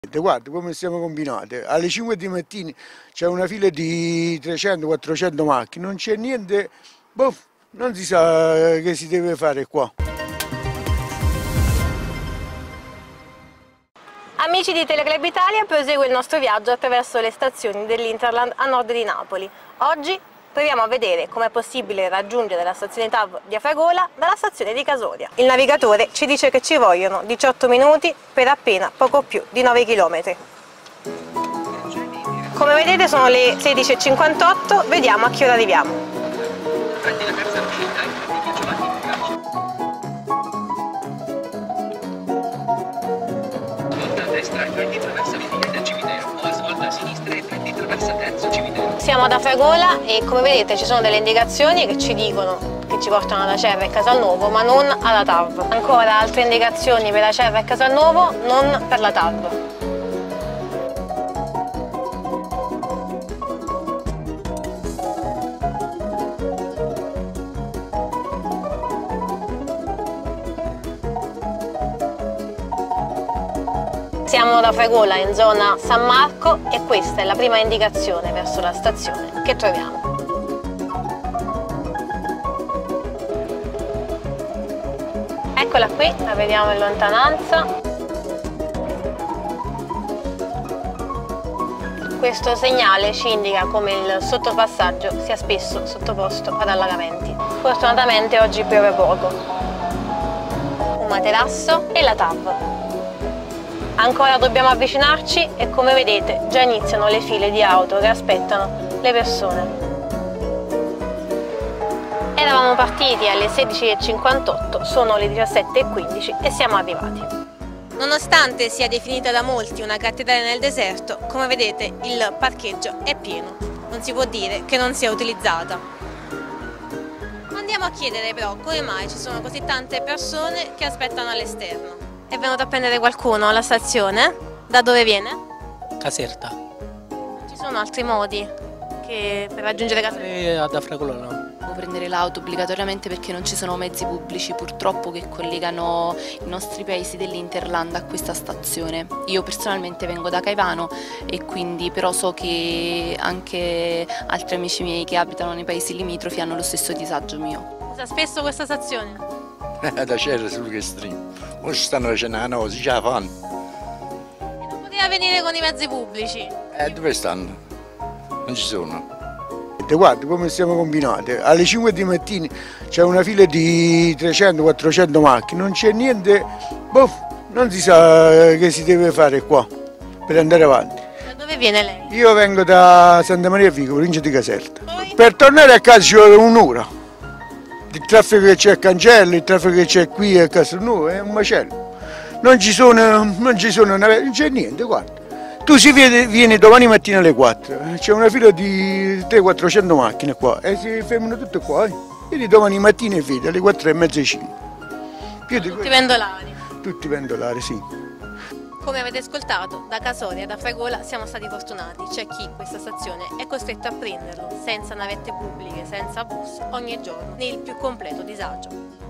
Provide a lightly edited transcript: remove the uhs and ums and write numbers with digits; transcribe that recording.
Guarda come siamo combinati, alle 5 di mattina c'è una fila di 300-400 macchine, non c'è niente, boh, non si sa che si deve fare qua. Amici di Teleclub Italia, prosegue il nostro viaggio attraverso le stazioni dell'Interland a nord di Napoli. Oggi proviamo a vedere come è possibile raggiungere la stazione TAV di Afragola dalla stazione di Casoria. Il navigatore ci dice che ci vogliono 18 minuti per appena poco più di 9 km. Come vedete sono le 16:58, vediamo a che ora arriviamo. Siamo ad Afragola e come vedete ci sono delle indicazioni che ci dicono che ci portano ad Acerra e Casalnuovo, ma non alla TAV. Ancora altre indicazioni per Acerra e Casalnuovo, non per la TAV. Siamo ad Afragola in zona San Marco e questa è la prima indicazione verso la stazione che troviamo. Eccola qui, la vediamo in lontananza. Questo segnale ci indica come il sottopassaggio sia spesso sottoposto ad allagamenti. Fortunatamente oggi piove poco. Un materasso e la TAV. Ancora dobbiamo avvicinarci e come vedete già iniziano le file di auto che aspettano le persone. Eravamo partiti alle 16:58, sono le 17:15 e siamo arrivati. Nonostante sia definita da molti una cattedrale nel deserto, come vedete il parcheggio è pieno, non si può dire che non sia utilizzata. Andiamo a chiedere però come mai ci sono così tante persone che aspettano all'esterno. È venuto a prendere qualcuno alla stazione? Da dove viene? Caserta. Ci sono altri modi per raggiungere Caserta? Ad Afragola no. Devo prendere l'auto obbligatoriamente perché non ci sono mezzi pubblici purtroppo che collegano i nostri paesi dell'Interland a questa stazione. Io personalmente vengo da Caivano e quindi però so che anche altri amici miei che abitano nei paesi limitrofi hanno lo stesso disagio mio. Usa spesso questa stazione? Da c'era sul che stream. Ora ci stanno facendo la noce, ce la fanno. E non poteva venire con i mezzi pubblici? Dove stanno? Non ci sono. Guarda come siamo combinati, alle 5 di mattina c'è una fila di 300-400 macchine, non c'è niente, boh, non si sa che si deve fare qua per andare avanti. Da dove viene lei? Io vengo da Santa Maria Fico, provincia di Caserta. Poi? Per tornare a casa ci vuole un'ora. Il traffico che c'è a Cancello, il traffico che c'è qui a Castelnuovo è un macello. Non c'è niente, guarda. Tu vieni domani mattina alle 4, c'è una fila di 300-400 macchine qua e si fermano tutte qua. Vieni domani mattina e vedi alle 4:30 5. Tutti pendolari? Tutti pendolari, sì. Come avete ascoltato, da Casoria ad Afragola siamo stati fortunati, c'è chi in questa stazione è costretto a prenderlo senza navette pubbliche, senza bus, ogni giorno, nel più completo disagio.